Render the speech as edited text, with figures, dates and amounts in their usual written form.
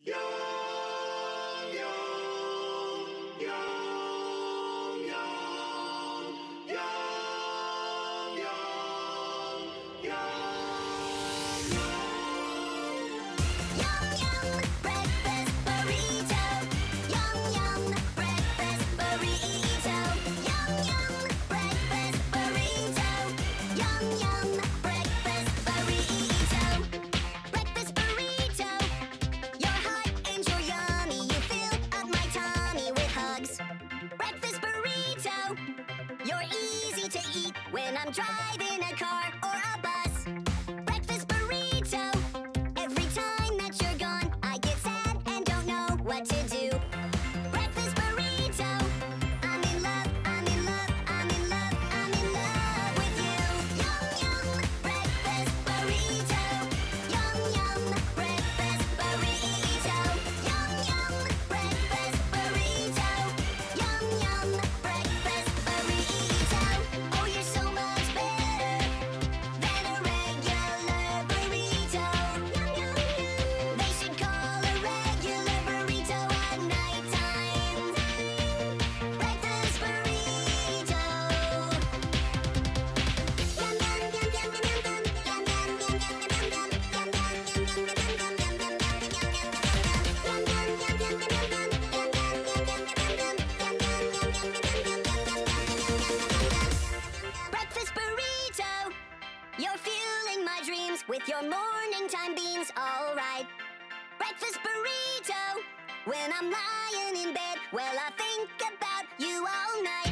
When I'm driving a car or a bus. Breakfast burrito. Every time that you're gone, I get sad and don't know what to do. Breakfast burrito. I'm in love, I'm in love, I'm in love, I'm in love with you. Yum, yum, breakfast burrito. Yum, yum, breakfast burrito. Yum, yum, breakfast burrito. Yum, yum, breakfast burrito. Oh, you're so much better than a regular burrito. Yum, yum, yum. They should call a regular burrito at nighttime breakfast burrito. Yum, yum, yum, yum, yum, yum, yum, yum, yum, yum, yum, yum, breakfast burrito. You're fueling my dreams with your morning time beans, all right. Breakfast burrito. When I'm lying in bed, well, I think about you all night.